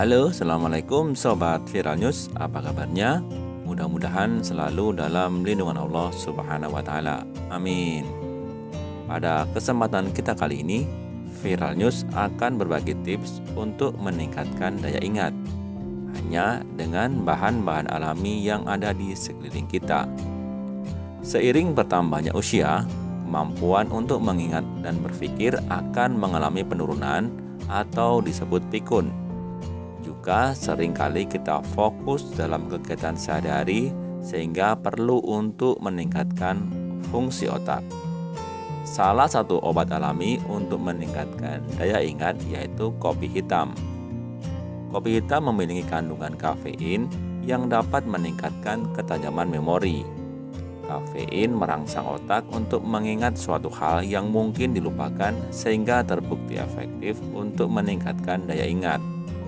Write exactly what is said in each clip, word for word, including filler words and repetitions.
Halo, Assalamualaikum Sobat Viral News, apa kabarnya? Mudah-mudahan selalu dalam lindungan Allah Subhanahu wa Ta'ala. Amin. Pada kesempatan kita kali ini, Viral News akan berbagi tips untuk meningkatkan daya ingat hanya dengan bahan-bahan alami yang ada di sekeliling kita. Seiring bertambahnya usia, kemampuan untuk mengingat dan berpikir akan mengalami penurunan atau disebut pikun. Juga seringkali kita fokus dalam kegiatan sehari-hari sehingga perlu untuk meningkatkan fungsi otak. Salah satu obat alami untuk meningkatkan daya ingat yaitu kopi hitam. Kopi hitam memiliki kandungan kafein yang dapat meningkatkan ketajaman memori. Kafein merangsang otak untuk mengingat suatu hal yang mungkin dilupakan sehingga terbukti efektif untuk meningkatkan daya ingat.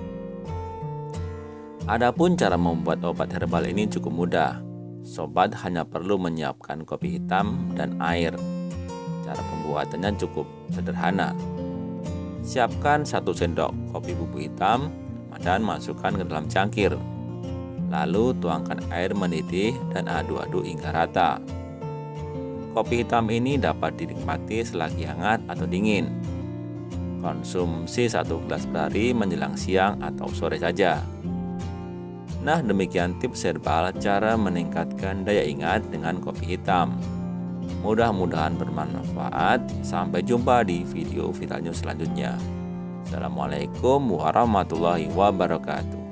Adapun cara membuat obat herbal ini cukup mudah. Sobat hanya perlu menyiapkan kopi hitam dan air. Cara pembuatannya cukup sederhana. Siapkan satu sendok kopi bubuk hitam dan masukkan ke dalam cangkir. Lalu tuangkan air mendidih dan aduk-aduk hingga rata. Kopi hitam ini dapat dinikmati selagi hangat atau dingin. Konsumsi satu gelas per hari menjelang siang atau sore saja. Nah, demikian tips herbal cara meningkatkan daya ingat dengan kopi hitam. Mudah-mudahan bermanfaat. Sampai jumpa di video Viral News selanjutnya. Assalamualaikum warahmatullahi wabarakatuh.